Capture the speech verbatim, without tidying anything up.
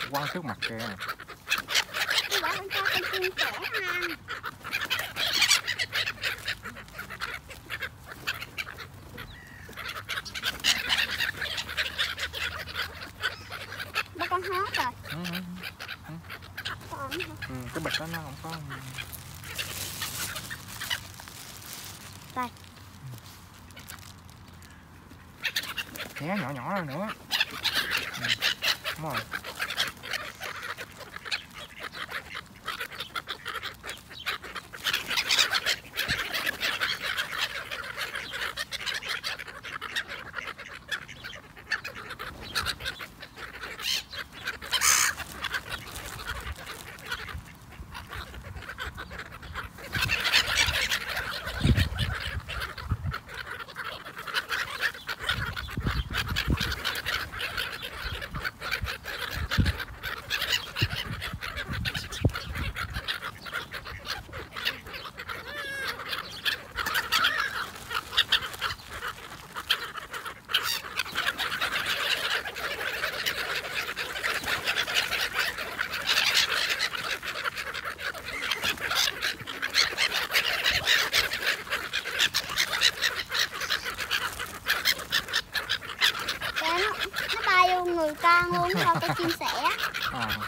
quăng trước mặt kìa. Tôi bảo con cho con chim sẻ ăn. Ba con hết rồi. Ừ, ừ, ừ. Còn hả? Ừ, cái bịch đó nó không có. Đây. Nhé nhỏ nhỏ hơn nữa. Ừ. Đúng rồi. Nó bay vô người con luôn, thôi cái chim sẻ. À.